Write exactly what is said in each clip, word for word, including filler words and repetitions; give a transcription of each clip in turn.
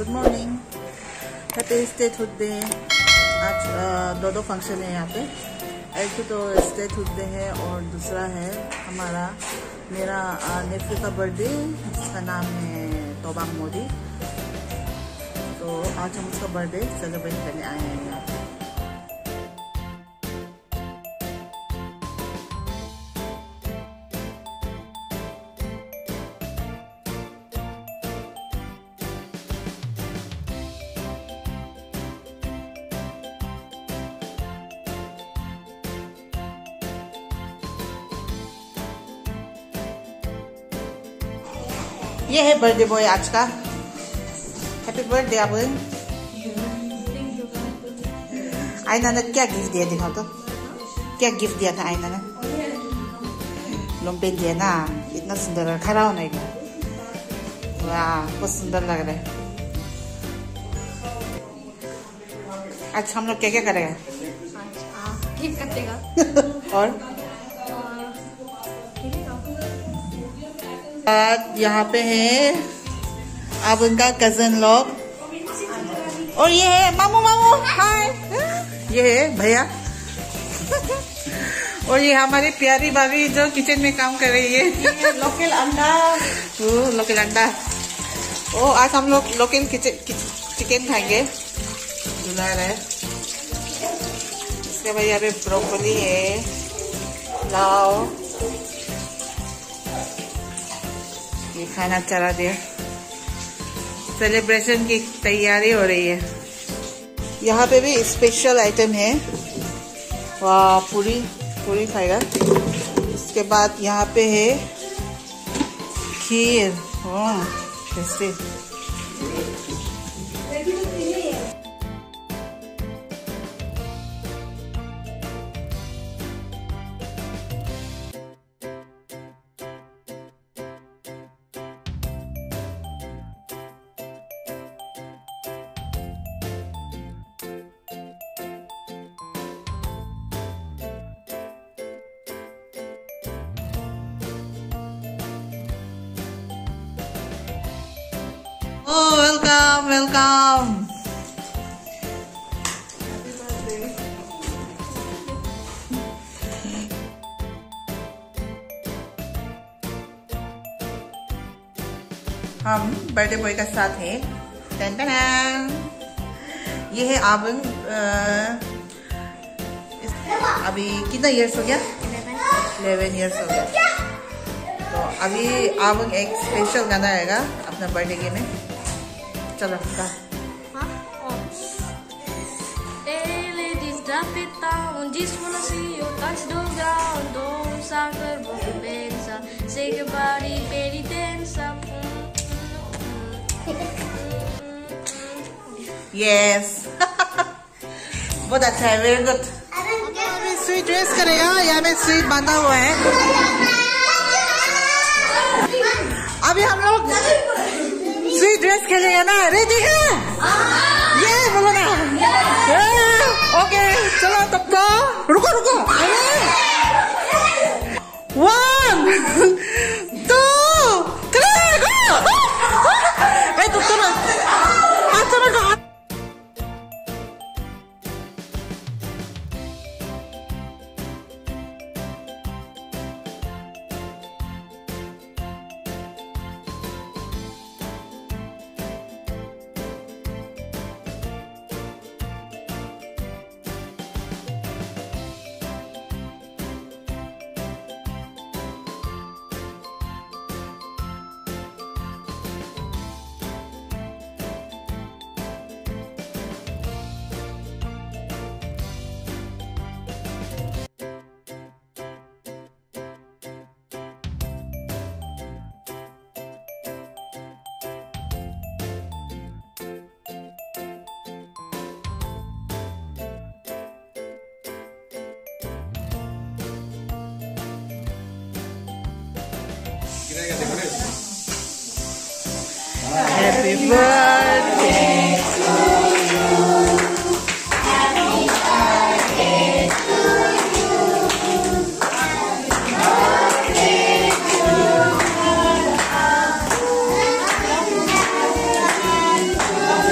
Good morning, happy statehood day. आज दो दो फंक्शन है यहाँ पे। एक तो स्टेटहुड डे है और दूसरा है हमारा मेरा नेफ्यू का बर्थडे जिसका नाम है तोबांग मोदी। तो आज हम उसका बर्थडे सेलिब्रेट करने आए हैं यहाँ पे। ये है बर्थडे बॉय आज का। हैप्पी बर्थडे अबुन। आयना ने क्या गिफ्ट दिया दिखाओ तो, क्या गिफ्ट दिया था आयना ने? लॉन्ग दिया ना, इतना सुंदर खड़ा होना है। वाह बहुत सुंदर लग रहा है। आज हम लोग क्या क्या करेगा? केक काटेगा और यहाँ पे है अब उनका कजन लोग और ये है मामू मामू हाय, ये है भैया और ये हमारी प्यारी भाभी जो किचन में काम कर रही है। लोकल अंडा, ओ लोकल अंडा। ओ आज हम लोग लोकल चिकन खाएंगे। बुला रहे इसके बाद यहाँ पे ब्रोकली है, लाओ ये खाना चला दिया। सेलिब्रेशन की तैयारी हो रही है। यहाँ पे भी स्पेशल आइटम है। वाह पूरी पूरी खाएगा। इसके बाद यहाँ पे है खीर। वाह tasty. Oh, welcome, welcome. Happy birthday. हम बर्थडे बॉय का साथ है। टन टन टन। ये है आवन। अभी कितना इयर्स हो गया? इलेवन इयर्स हो गया। तो अभी आवन एक स्पेशल गाना आएगा अपना बर्थडे के में। चलो गा। Hey ladies, drop it down. Just wanna see you touch the ground. Don't sucker, but pensa. Shake your body, belly dance up. Yes. बहुत अच्छा है, वेरी गुड। अभी स्वीट ड्रेस करेगा। यहाँ में स्वीट बांधा हुआ है। अभी हम लोग स्वीट ड्रेस खेलेंगे ना, रेडी है? ये बोलो ना। ओके चलो तब तो रुको रुको। One two three go. ए तुम तो ना हाथ चलो ना। Happy birthday to you. Happy birthday to you. Happy birthday to you.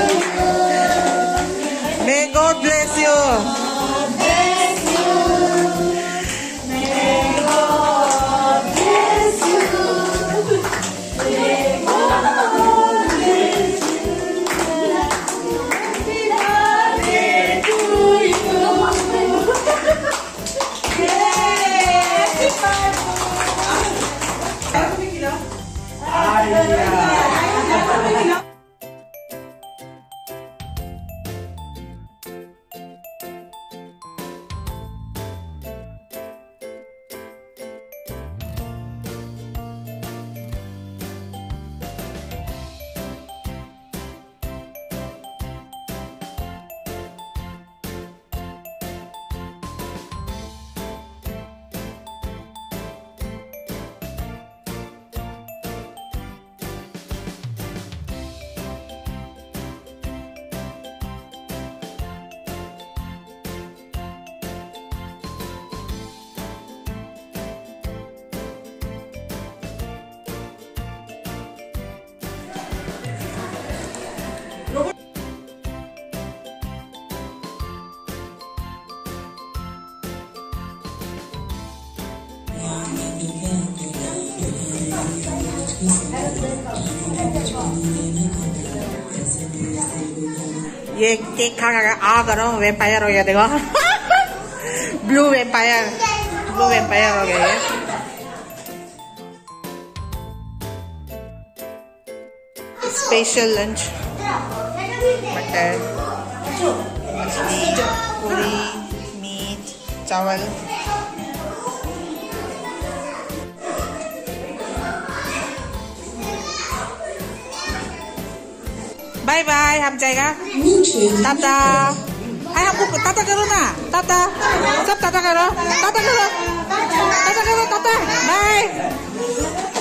ये केक खा खा आ करो वेम्पायर हो गया देखो ब्लू वेम्पायर ब्लू वेम्पायर हो गया ये स्पेशल लंच मटर मछली पूरी मीट चावल बाय बाय हम जाएगा टाटा हाय हमको टाटा करो ना टाटा सब टाटा करो टाटा करो टाटा करो टाटा बाय